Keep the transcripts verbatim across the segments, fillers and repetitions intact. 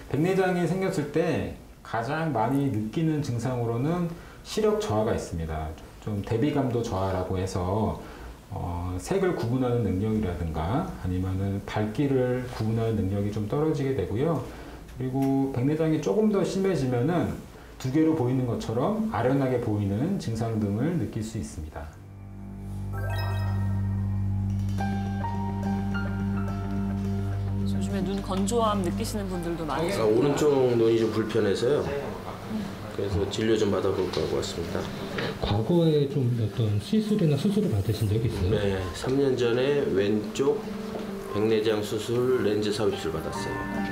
백내장이 생겼을 때 가장 많이 느끼는 증상으로는 시력 저하가 있습니다. 좀 대비감도 저하라고 해서 어, 색을 구분하는 능력이라든가 아니면은 밝기를 구분하는 능력이 좀 떨어지게 되고요. 그리고 백내장이 조금 더 심해지면은 두 개로 보이는 것처럼 아련하게 보이는 증상 등을 느낄 수 있습니다. 요즘에 눈 건조함 느끼시는 분들도 많이 아, 오른쪽 눈이 좀 불편해서요. 그래서 진료 좀 받아볼까 하고 왔습니다. 과거에 좀 어떤 시술이나 수술을 받으신 적이 있어요? 네, 삼 년 전에 왼쪽 백내장 수술 렌즈 삽입술 받았어요.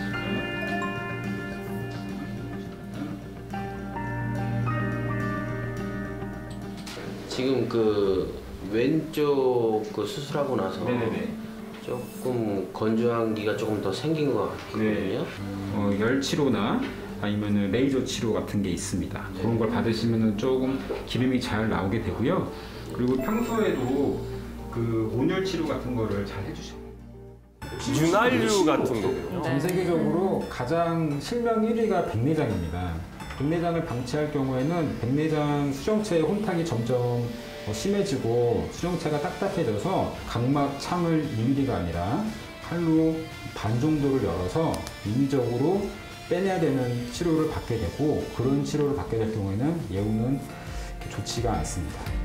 지금 그 왼쪽 그 수술하고 나서 네네네. 조금 건조한기가 조금 더 생긴 것 같거든요. 네. 어, 열 치료나 아니면 레이저 치료 같은 게 있습니다. 네. 그런 걸 받으시면 조금 기름이 잘 나오게 되고요. 그리고 평소에도 그 온열 치료 같은 거를 잘 해주셔요. 윤활유 같은 거군요. 전 세계적으로 가장 실명 일 위가 백내장입니다. 백내장을 방치할 경우에는 백내장 수정체의 혼탁이 점점 심해지고 수정체가 딱딱해져서 각막 참을 이 밀리미터가 아니라 칼로 반 정도를 열어서 인위적으로 빼내야 되는 치료를 받게 되고, 그런 치료를 받게 될 경우에는 예후는 좋지가 않습니다.